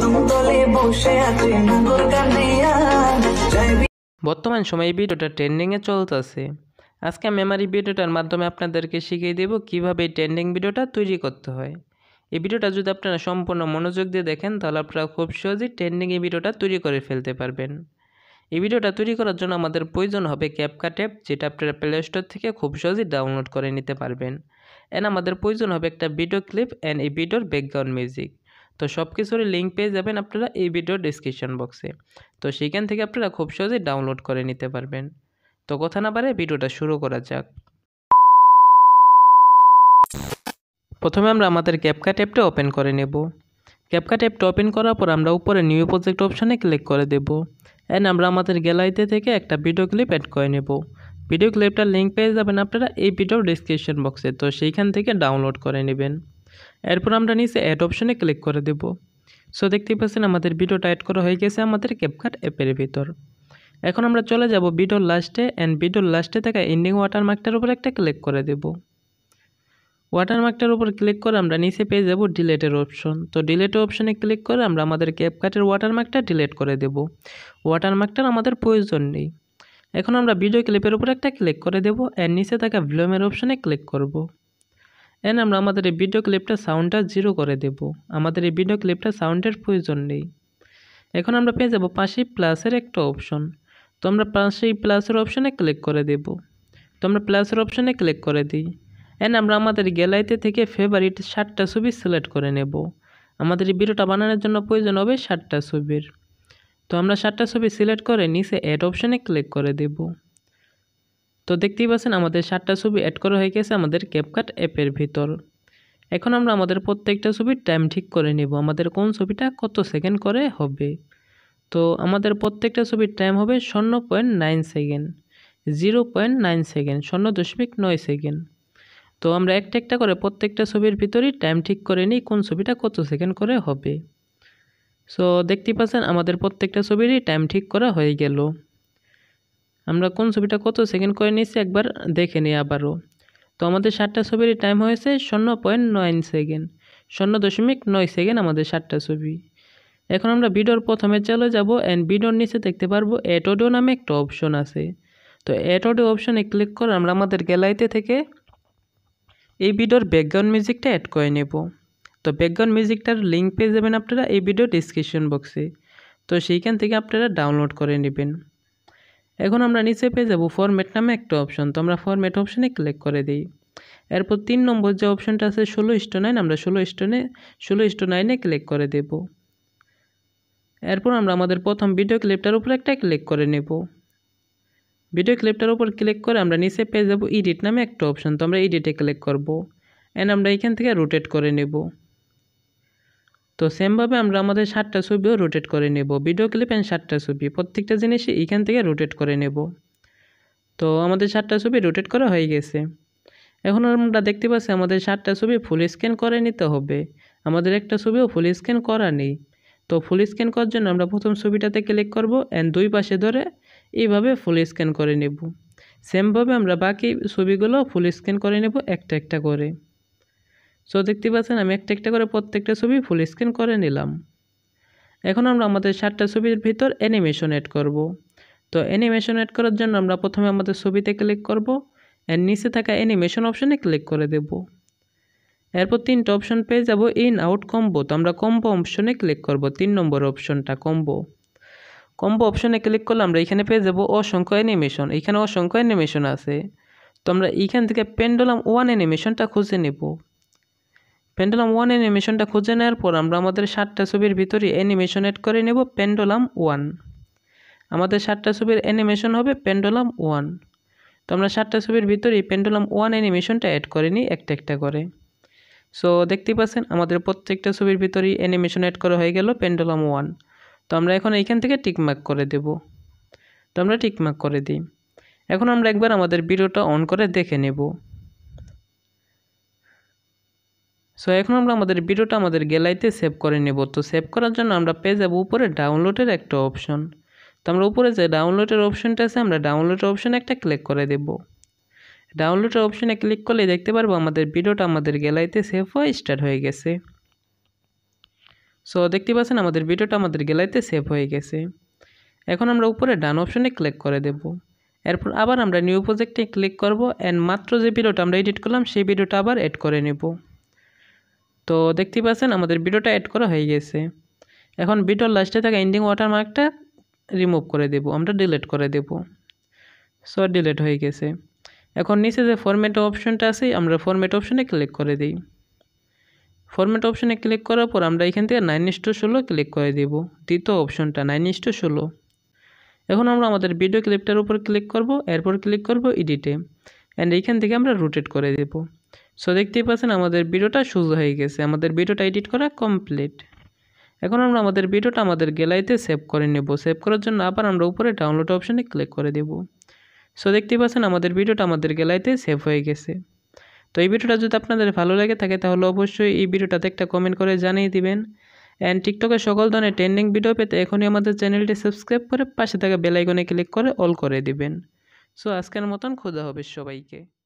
বর্তমান সময়ে এই ভিডিওটা ট্রেন্ডিংয়ে চলতেছে। আজকে আমি আমার এই ভিডিওটার মাধ্যমে আপনাদেরকে শিখিয়ে দেব কিভাবে এই ট্রেন্ডিং ভিডিওটা তৈরি করতে হয়। এই ভিডিওটা যদি আপনারা সম্পূর্ণ মনোযোগ দিয়ে দেখেন তাহলে আপনারা খুব সহজেই ট্রেন্ডিং এই ভিডিওটা তৈরি করে ফেলতে পারবেন। এই ভিডিওটা তৈরি করার জন্য আমাদের প্রয়োজন হবে ক্যাপকাট অ্যাপ, যেটা আপনারা প্লে স্টোর থেকে খুব সহজেই ডাউনলোড করে নিতে পারবেন। এন্ড আমাদের প্রয়োজন হবে একটা ভিডিও ক্লিপ অ্যান্ড এই ভিডিওর ব্যাকগ্রাউন্ড মিউজিক। তো সব কিছুরই লিঙ্ক পেয়ে যাবেন আপনারা এই ভিডিওর ডিসক্রিপশন বক্সে। তো সেইখান থেকে আপনারা খুব সহজেই ডাউনলোড করে নিতে পারবেন। তো কথা না বাড়ে ভিডিওটা শুরু করা যাক। প্রথমে আমরা আমাদের ক্যাপকাট অ্যাপটা ওপেন করে নেব। ক্যাপকাট অ্যাপটা ওপেন করার পর আমরা উপরে নিউ প্রজেক্ট অপশানে ক্লিক করে দেব। অ্যান্ড আমরা আমাদের গ্যালারিতে থেকে একটা ভিডিও ক্লিপ অ্যাড করে নেব। ভিডিও ক্লিপটার লিঙ্ক পেয়ে যাবেন আপনারা এই ভিডিওর ডিসক্রিপশন বক্সে। তো সেইখান থেকে ডাউনলোড করে নেবেন। এরপর আমরা নিচে অ্যাড অপশানে ক্লিক করে দেব। সো দেখতেই পাচ্ছেন আমাদের ভিডিওটা অ্যাড করা হয়ে গেছে আমাদের ক্যাপকাট অ্যাপের ভিতর। এখন আমরা চলে যাব ভিডিওর লাস্টে অ্যান্ড ভিডিওর লাস্টে থাকা এন্ডিং ওয়াটারমার্কটার উপর একটা ক্লিক করে দেব। ওয়াটারমার্কটার উপর ক্লিক করে আমরা নিচে পেয়ে যাব ডিলেটের অপশন। তো ডিলেটের অপশনে ক্লিক করে আমরা আমাদের ক্যাপকাটের ওয়াটারমার্কটা ডিলিট করে দেব। ওয়াটারমার্কটার আমাদের প্রয়োজন নেই। এখন আমরা ভিডিও ক্লিপের উপর একটা ক্লিক করে দেব অ্যান্ড নিচে থাকা ভলিউমের অপশনে ক্লিক করব। অ্যান্ড আমরা আমাদের এই ভিডিও ক্লিপটা সাউন্ডটা 0 করে দেব। আমাদের এই ভিডিও ক্লিপটা সাউন্ডের প্রয়োজন নেই। এখন আমরা পেয়ে যাব পাশেই প্লাসের একটা অপশন। তো আমরা পাশেই প্লাসের অপশনে ক্লিক করে দেব। তো আমরা প্লাসের অপশনে ক্লিক করে দিই। অ্যান্ড আমরা আমাদের গ্যালারিতে থেকে ফেভারিট 7টা ছবি সিলেক্ট করে নেব। আমাদের এই ভিডিওটা বানানোর জন্য প্রয়োজন হবে 7টা ছবির। তো আমরা 7টা ছবি সিলেক্ট করে নিচে অ্যাড অপশনে ক্লিক করে দেব। তো দেখতেই পাচ্ছেন আমাদের 7টা ছবি অ্যাড করা হয়ে গেছে আমাদের ক্যাপকাট অ্যাপের ভিতর। এখন আমরা আমাদের প্রত্যেকটা ছবির টাইম ঠিক করে নেব, আমাদের কোন ছবিটা কত সেকেন্ড করে হবে। তো আমাদের প্রত্যেকটা ছবির টাইম হবে 0.9 সেকেন্ড, 0.9 সেকেন্ড, 0.9 সেকেন্ড। তো আমরা একটা একটা করে প্রত্যেকটা ছবির ভিতরেই টাইম ঠিক করে নিই কোন ছবিটা কত সেকেন্ড করে হবে। সো দেখতেই পাচ্ছেন আমাদের প্রত্যেকটা ছবিরই টাইম ঠিক করা হয়ে গেল। আমরা কোন ছবিটা কত সেকেন্ড করে নিয়েছি একবার দেখে নিই আবারও। তো আমাদের 7টা ছবিরই টাইম হয়েছে 0.9 সেকেন্ড, 0.9 সেকেন্ড আমাদের 7টা ছবি। এখন আমরা ভিডিওর প্রথমে চলে যাব অ্যান্ড ভিডিওর নিচে দেখতে পারবো অ্যাড অডিও নামে একটা অপশন আছে। তো অ্যাড অডিও অপশনে ক্লিক করে আমরা আমাদের গ্যালারিতে থেকে এই ভিডিওর ব্যাকগ্রাউন্ড মিউজিকটা অ্যাড করে নেব। তো ব্যাকগ্রাউন্ড মিউজিকটার লিঙ্ক পেয়ে যাবেন আপনারা এই ভিডিও ডিসক্রিপশন বক্সে। তো সেইখান থেকে আপনারা ডাউনলোড করে নেবেন। এখন আমরা নিচে পেয়ে যাব ফরম্যাট নামে একটা অপশন। তো আমরা ফরম্যাট অপশনে ক্লিক করে দিই। এরপর 3 নম্বর যে অপশনটা আছে 16:9, আমরা 16:9 ক্লিক করে দেব। এরপর আমরা আমাদের প্রথম ভিডিও ক্লিপটার উপর একটা ক্লিক করে নেব। ভিডিও ক্লিপটার উপর ক্লিক করে আমরা নিচে পেয়ে যাব এডিট নামে একটা অপশন। তো আমরা এডিটে ক্লিক করব অ্যান্ড আমরা এখান থেকে রোটেট করে নেব। তো সেমভাবে আমরা আমাদের 7টা ছবিও রোটেট করে নেব। ভিডিও ক্লিপ অ্যান্ড 7টা ছবি প্রত্যেকটা জিনিসই এখান থেকে রোটেট করে নেব। তো আমাদের 7টা ছবি রোটেট করা হয়ে গেছে। এখন আমরা দেখতে পাচ্ছি আমাদের 7টা ছবি ফুল স্ক্যান করে নিতে হবে। আমাদের একটা ছবিও ফুল স্ক্যান করা নেই। তো ফুল স্ক্যান করার জন্য আমরা প্রথম ছবিটাতে ক্লিক করব অ্যান্ড দুই পাশে ধরে এইভাবে ফুল স্ক্যান করে নেব। সেমভাবে আমরা বাকি ছবিগুলো ফুল স্ক্যান করে নেব একটা একটা করে। সো দেখতে পাচ্ছেন আমি একটা একটা করে প্রত্যেকটা ছবি ফুল স্ক্যান করে নিলাম। এখন আমরা আমাদের 7টা ছবির ভিতর অ্যানিমেশন অ্যাড করব। তো অ্যানিমেশন অ্যাড করার জন্য আমরা প্রথমে আমাদের ছবিতে ক্লিক করব অ্যান্ড নিচে থাকা অ্যানিমেশন অপশনে ক্লিক করে দেব। এরপর 3টা অপশন পেয়ে যাব ইন আউট কম্বো। তো আমরা কম্বো অপশনে ক্লিক করব, 3 নম্বর অপশনটা কম্বো। কম্বো অপশনে ক্লিক করলে আমরা এখানে পেয়ে যাব অসংখ্য অ্যানিমেশন। এখানে অসংখ্য অ্যানিমেশন আছে। তো আমরা এইখান থেকে পেন্ডুলাম 1 অ্যানিমেশনটা খুঁজে নেব। পেন্ডুলাম 1 অ্যানিমেশনটা খুঁজে নেওয়ার পর আমরা আমাদের 7টা ছবির ভিতরে অ্যানিমেশন অ্যাড করে নেব পেন্ডুলাম 1। আমাদের 7টা ছবির অ্যানিমেশন হবে পেন্ডুলাম 1। তো আমরা 7টা ছবির ভিতরেই পেন্ডুলাম 1 অ্যানিমেশনটা অ্যাড করে নিই একটা একটা করে। সো দেখতেই পাচ্ছেন আমাদের প্রত্যেকটা ছবির ভিতরেই অ্যানিমেশন অ্যাড করা হয়ে গেল পেন্ডুলাম 1। তো আমরা এখন এইখান থেকে টিকমার্ক করে দেব। তো আমরা টিকমার্ক করে দিই। এখন আমরা একবার আমাদের ভিডিওটা অন করে দেখে নেব। সো এখন আমরা আমাদের ভিডিওটা আমাদের গ্যালারিতে সেভ করে নেব। তো সেভ করার জন্য আমরা পেয়ে যাব উপরে ডাউনলোডের একটা অপশন। তো আমরা উপরে যে ডাউনলোডের অপশনটা আছে আমরা ডাউনলোডের অপশনে একটা ক্লিক করে দেব। ডাউনলোডের অপশনে ক্লিক করলে দেখতে পারবো আমাদের ভিডিওটা আমাদের গ্যালারিতে সেভ হয়ে স্টার্ট হয়ে গেছে। সো দেখতে পাচ্ছেন আমাদের ভিডিওটা আমাদের গ্যালারিতে সেভ হয়ে গেছে। এখন আমরা উপরে ডান অপশনে ক্লিক করে দেব। এরপর আবার আমরা নিউ প্রজেক্টে ক্লিক করব অ্যান্ড মাত্র যে ভিডিওটা আমরা এডিট করলাম সেই ভিডিওটা আবার অ্যাড করে নেব। তো দেখতে পাচ্ছেন আমাদের ভিডিওটা অ্যাড করা হয়ে গেছে। এখন ভিডিওর লাস্টে থাকা এন্ডিং ওয়াটারমার্কটা রিমুভ করে দেব, আমরা ডিলিট করে দেব। সো ডিলিট হয়ে গেছে। এখন নিচে যে ফরম্যাট অপশনটা আছে আমরা ফরম্যাট অপশনে ক্লিক করে দিই। ফরম্যাট অপশনে ক্লিক করার পর আমরা এখান থেকে 9:16 ক্লিক করে দেব, দ্বিতীয় অপশনটা 9:16। এখন আমরা আমাদের ভিডিও ক্লিপটার উপর ক্লিক করব, এরপর ক্লিক করব এডিটে অ্যান্ড এইখান থেকে আমরা রোটেট করে দেব। সো দেখতেই পাচ্ছেন আমাদের ভিডিওটা সোজা হয়ে গেছে, আমাদের ভিডিওটা এডিট করা কমপ্লিট। এখন আমরা আমাদের ভিডিওটা আমাদের গ্যালারিতে সেভ করে নেব। সেভ করার জন্য আবার আমরা উপরে ডাউনলোড অপশনে ক্লিক করে দেব। সো দেখতেই পাচ্ছেন আমাদের ভিডিওটা আমাদের গ্যালারিতে সেভ হয়ে গেছে। তো এই ভিডিওটা যদি আপনাদের ভালো লাগে থাকে তাহলে অবশ্যই এই ভিডিওটাতে একটা কমেন্ট করে জানিয়ে দিবেন। অ্যান্ড টিকটকের সকল ধরনের ট্রেন্ডিং ভিডিও পেতে এখনই আমাদের চ্যানেলটি সাবস্ক্রাইব করে পাশে থাকা বেল আইকনে ক্লিক করে অল করে দিবেন। সো আজকের মতন খোদা হবে সবাইকে।